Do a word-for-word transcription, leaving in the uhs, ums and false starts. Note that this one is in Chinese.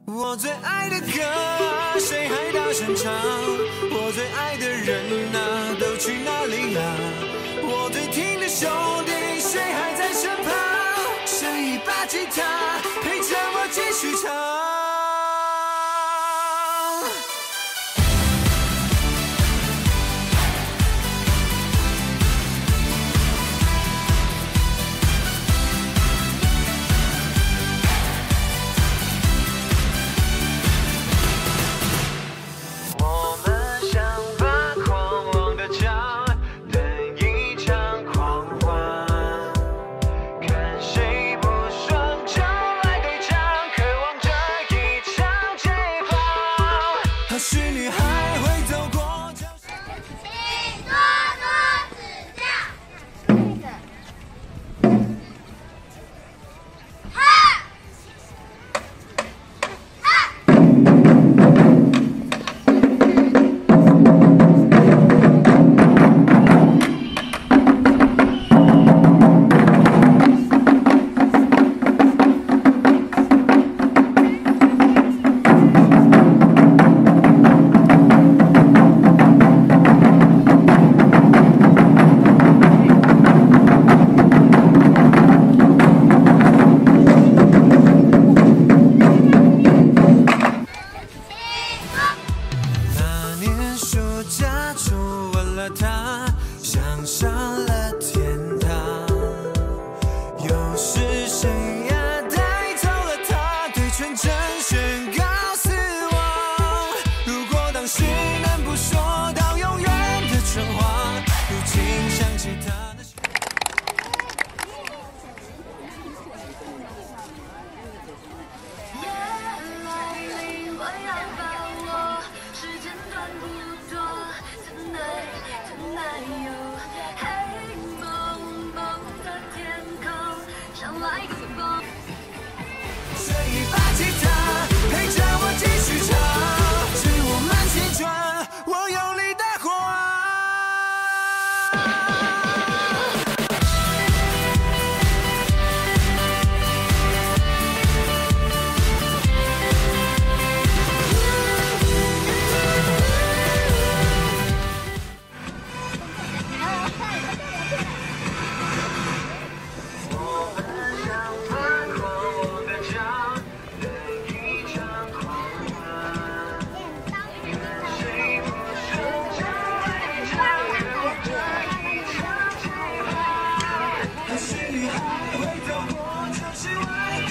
我最爱的歌，谁还大声唱？我最爱的人啊，都去哪里了？我最听的兄弟，谁还在身旁？剩一把吉他，陪着我继续唱。 他想上了天堂，又是谁呀带走了他？对纯真宣告死亡。如果当时能不说到永远的春话，如今想起他的。 这一把吉他陪着我继续唱，是我们青春，我用力的活。是女孩会走过城市外。